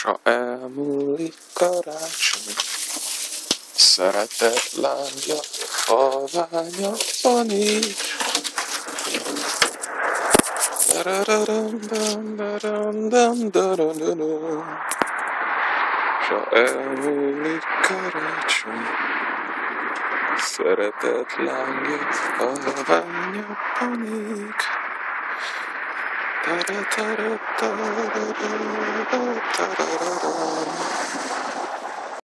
S elmúlik karácsony, szeretet lángja, halványabban is. S elmúlik karácsony, szeretet lángja, halványabban is. Ta-ra-ta-ra-ta-ra-ra-ra-ra-ra-ra.